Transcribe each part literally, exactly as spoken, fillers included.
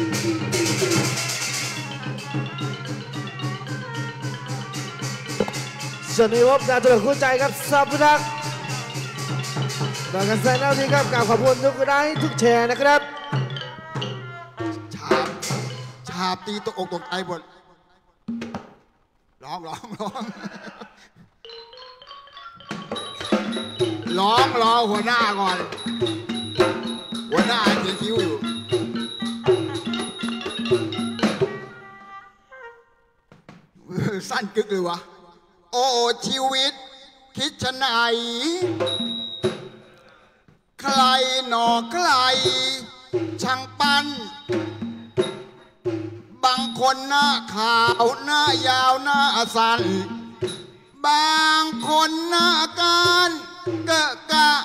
ส่วนนี้พบการตรวจคู่ใจครับสับรักต่อกันแสดงหน้าที่ครับกล่าวขอบคุณทุกไลค์ทุกแชร์นะครับชาบชาบตีตกอกตกใจหมดร้องร้องร้องร้องรอหัวหน้าก่อนหัวหน้าเขียนคิ้วอยู่สั้นกึกเลยวะโอ้ชีวิตคิดชะไหนใครหนอใครช่างปั้นบางคนหน้าขาวหน้ายาวหน้าสั้นบางคนหน้าการเกะกะ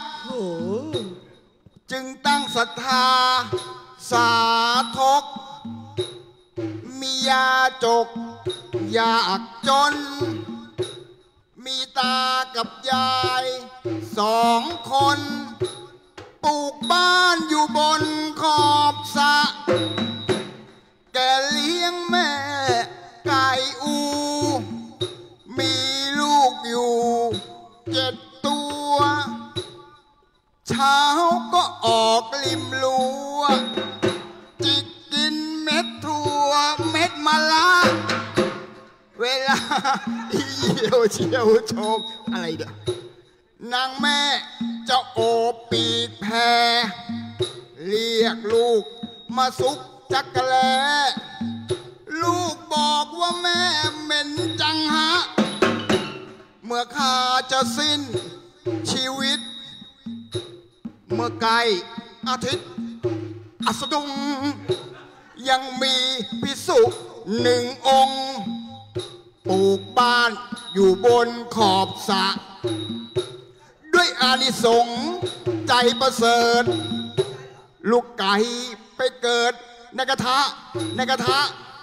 จึงตั้งศรัทธาสาธกมียาจกอยากจนมีตากับยายสองคนปลูกบ้านอยู่บนขอบสระแกเลี้ยงแม่ไก่อูมีลูกอยู่เจ็ดตัวเช้าก็ออกริมรั้วจิกกินเม็ดถั่วเม็ดมะละเวลาเยี่ยวเชี่ยวชมอะไรเด้อนางแม่จะโอบปีกแพรเรียกลูกมาซุกจักกะแลลูกบอกว่าแม่เหม็นจังฮะเมื่อข้าจะสิ้นชีวิตเมื่อไกลอาทิตย์อัสดงยังมีพิสุหนึ่งองค์ปลูกบ้านอยู่บนขอบสระด้วยอานิสงส์ใจประเสริฐลูกไก่ไปเกิดในกระทะในกระทะ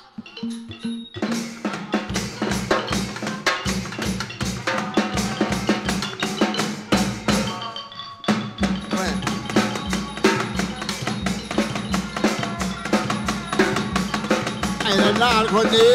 ไอ้ระนาดคนนี้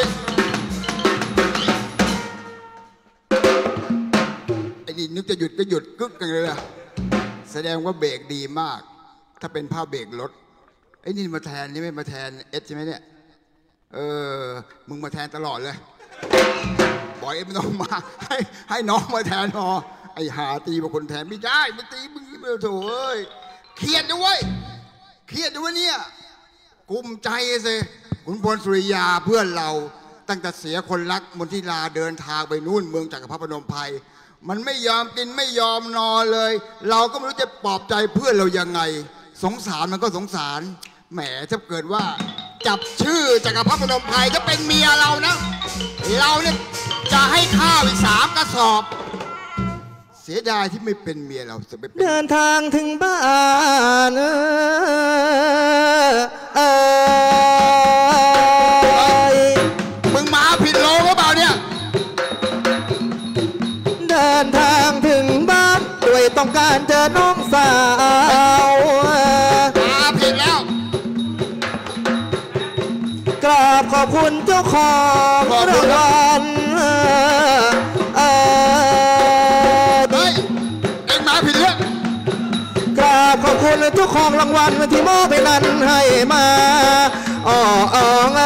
ไอ้นี่นึกจะหยุดก็หยุดกึกกันเลยอะแสดงว่าเบรกดีมากถ้าเป็นผ้าเบรกรถไอ้นี่มาแทนนี่ไม่มาแทนเอสใช่ไหมเนี่ยเออมึงมาแทนตลอดเลยบอยเอ็มน้องมาให้ให้น้องมาแทนพอไอ้หาตีบางคนแทนไม่ได้ไม่ตีมึงไม่โถเอ้ยเครียดด้วยเครียดด้วยเนี่ยกุมใจสิขุนพลสุริยาเพื่อนเราตั้งแต่เสียคนรักมนทิลาเดินทางไปนู่นเมืองจักรพรรดิพนมไพรมันไม่ยอมกินไม่ยอมนอนเลยเราก็ไม่รู้จะปลอบใจเพื่อนเรายังไงสงสารมันก็สงสารแหมถ้าเกิดว่าจับชื่อจักรพรรดิพนมไพรถ้าเป็นเมียเรานะเราเนี่ยจะให้ข้าวอีกสามกระสอบเสียดายที่ไม่เป็นเมียเราจะไปเดินทางถึงบ้านเออเออมึงมาผิดโลงหรือเปล่าเนี่ยเดินทางถึงบ้านด้วยต้องการเจอน้องสาวมาผิดแล้วกราบขอบคุณเจ้าของรางวัลเออเฮ้ยเอ็งมาผิดเรื่องกราบขอบคุณเจ้าของรางวัลที่มอบไปนั้นให้มาอ๋ออ๋อ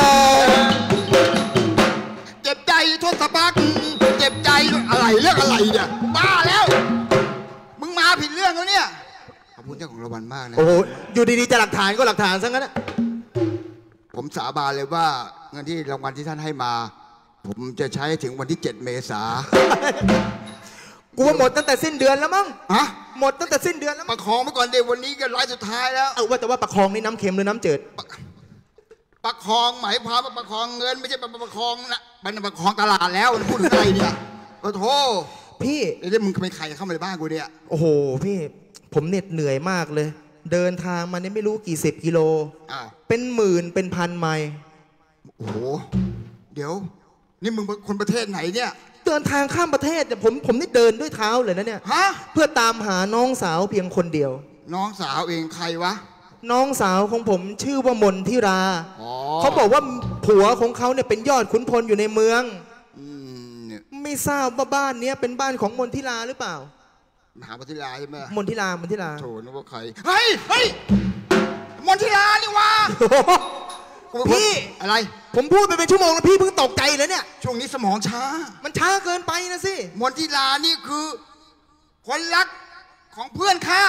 เจ็บใจทศพักเจ็บใจอะไรเรื่องอะไรเนี่ยบ้าแล้วมึงมาผิดเรื่องแล้วเนี่ยขอบคุณเจ้าของรางวัลมากนะโอ้โหอยู่ดีๆจะหลักฐานก็หลักฐานซะงั้นนะผมสาบานเลยว่าเงินที่รางวัลที่ท่านให้มาผมจะใช้ถึงวันที่เจ็ดเมษากูว่าหมดตั้งแต่สิ้นเดือนแล้วมั้งฮะหมดตั้งแต่สิ้นเดือนแล้วประคองไปก่อนเดี๋ยววันนี้ก็รายสุดท้ายแล้วเออว่าแต่ว่าประคองนี่น้ำเค็มหรือน้ำจืดประคองหมายความว่าประคองเงินไม่ใช่ประคองนะมันประคองตลาดแล้วพูดถึงอะไรเนี่ยโอ้โหพี่เดี๋ยวมึงเป็นใครเข้ามาในบ้านกูเนี่ยโอ้โหพี่ผมเหน็ดเหนื่อยมากเลยเดินทางมาเนี่ยไม่รู้กี่สิบกิโลเป็นหมื่นเป็นพันไมล์โอ้โหเดี๋ยวนี่มึงเป็นคนประเทศไหนเนี่ยเดินทางข้ามประเทศแต่ผมผมนี่เดินด้วยเท้าเลยนะเนี่ยฮะเพื่อตามหาน้องสาวเพียงคนเดียวน้องสาวเองใครวะน้องสาวของผมชื่อว่ามนทิราอ๋อเขาบอกว่าผัวของเขาเนี่ยเป็นยอดขุนพลอยู่ในเมืองอืมเนี่ยไม่ทราบว่าบ้านเนี้ยเป็นบ้านของมนทิราหรือเปล่ามหาปฏิลาใช่ไหมมนทิรามนทิราโถนึกว่าใครเฮ้ยเฮ้ยมนทิลานี่วะกูเป็นคนพี่อะไรผมพูดไปเป็นชั่วโมงแล้วพี่เพิ่งตกใจเลยเนี่ยช่วงนี้สมองช้ามันช้าเกินไปนะสิมนทิลานี่คือ คนรักของเพื่อนข้าม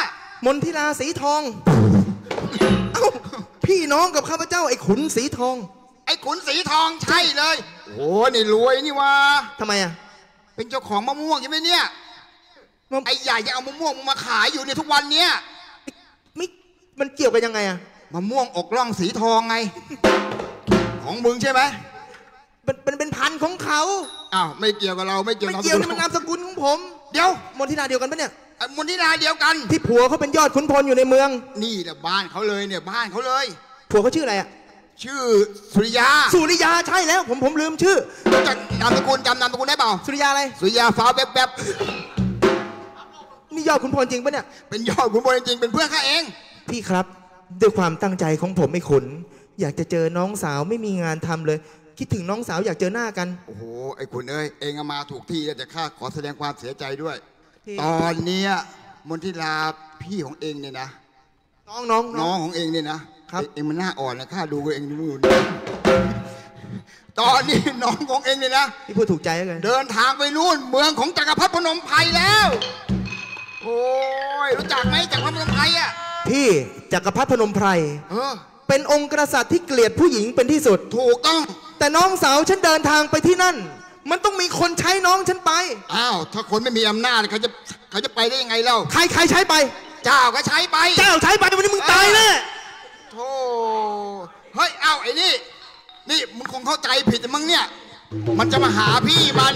นทิราสีทองเอ้าพี่น้องกับข้าพเจ้าไอ้ขุนสีทองไอ้ขุนสีทองใช่เลย โอ้นี่รวยนี่วะทำไมอ่ะเป็นเจ้าของมะม่วงใช่ไหมเนี่ยมะไอ้ใหญ่จะเอามะม่วงมาขายอยู่ในทุกวันเนี้ยไม่มันเกี่ยวกันยังไงอ่ะมะม่วงอกร่องสีทองไง ของมึงใช่ไหมเป็นเป็นเป็นพันธุ์ของเขาอ้าวไม่เกี่ยวกับเราไม่เกี่ยวไม่กับเกี่ยวนี่มันนามสกุลของผมเดี๋ยวมนทิราเดียวกันปะเนี่ยไอ้มนทิลาเดียวกันที่ผัวเขาเป็นยอดขุนพลอยู่ในเมืองนี่แหละบ้านเขาเลยเนี่ยบ้านเขาเลยผัวเขาชื่ออะไรอ่ะชื่อสุริยาสุริยาใช่แล้ว ผมผมลืมชื่อจำนามสกุลจำนามสกุลได้เปล่าสุริยาอะไรสุริยาฟ้าแวบนี่ยอดขุนพลจริงปะเนี่ยๆเป็นยอดขุนพลจริงๆเป็นเพื่อนข้าเองพี่ครับด้วยความตั้งใจของผมไม่ขุน อยากจะเจอน้องสาวไม่มีงานทำเลย คิดถึงน้องสาวอยากเจอหน้ากันโอ้โหไอ้ขุนเอ้ยเองเอามาถูกที่แล้วแต่ข้าขอแสดงความเสียใจด้วยที่ตอนเนี้ยมนทิลาพี่ของเองเนี่ยนะน้องน้องน้น้อองงของเองเนี่ยนะครับ เองมันหน้าอ่อนนะข้าดูเองนู่นตอนนี้น้องของเองเนี่ยนะพี่พูดถูกใจแล้วกันเดินทางไปนู่นเมืองของจักรพรรดิพนมไพรแล้ว โอ้ยรู้จักไหมจักรพรรดิพนมไพรอ่ะพี่จักรพรรดิพนมไพรเออเป็นองค์กษัตริย์ที่เกลียดผู้หญิงเป็นที่สุดถูกต้องแต่น้องสาวฉันเดินทางไปที่นั่น มันต้องมีคนใช้น้องฉันไปอ้าวถ้าคนไม่มีอำนาจเขาจะเขาจะไปได้ยังไงเล่าใครใครใช้ไปเจ้าก็ใช้ไปเจ้าใช้ไปวันนี้มึงตายแน่โธ่เฮ้ย เอ้าไอ้นี่ นี่มึงคงเข้าใจผิดมั้งเนี่ย มันจะมาหาพี่มัน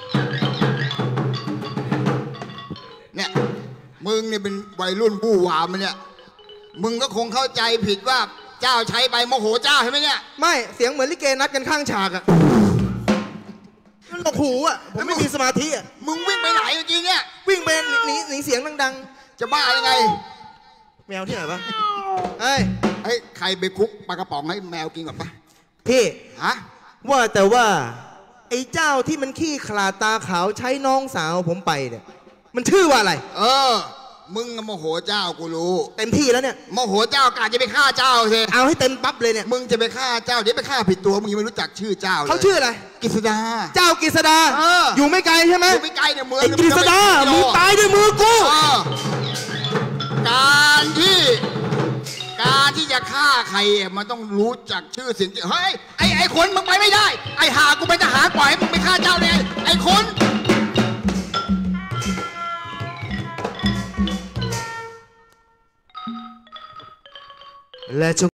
เนี่ย มึงเนี่ยเป็นวัยรุ่นบู้หวามันเนี่ย มึงก็คงเข้าใจผิดว่าเจ้าใช้ไปโมโหเจ้าใช่ไหมเนี่ยไม่เสียงเหมือนลิเกนัดกันข้างฉากอะมันหลอกหูอะผมไม่มีสมาธิอะมึงวิ่งไปไหนเมื่อกี้เนี่ยวิ่งไปหนีหนีหนีเสียงดังจะบ้ายังไงๆแมวที่ไหนวะเอ้ยเฮ้ย ใครไปคุกปลากระป๋องให้แมวกินก่อนปะพี่ฮะว่าแต่ว่า ไอ้เจ้าที่มันขี้ขลาดตาขาวใช้น้องสาวผมไปเนี่ยมันชื่อว่าอะไรเออ มึงโมโหเจ้ากูรู้เต็มที่แล้วเนี่ยโมโหเจ้ากะจะไปฆ่าเจ้าสิเอาให้เต็มปั๊บเลยเนี่ยมึงจะไปฆ่าเจ้าเดี๋ยวไปฆ่าผิดตัวมึงยังไม่รู้จักชื่อเจ้าเลยเขาชื่ออะไรกฤษดาเจ้ากฤษดาเอออยู่ไม่ไกลใช่ไหมอยู่ไม่ไกลเนี่ยเมืองไอ้กฤษดามึงตายด้วยมือกูเออการที่ การที่จะฆ่าใครอ่ะมันต้องรู้จักชื่อเสียงจริงเฮ้ยไอ้ไอ้คนมึงไปไม่ได้ ไอ้หากูเป็นทหารปล่อยให้มึงไปฆ่าเจ้าเลยไอ้คนและ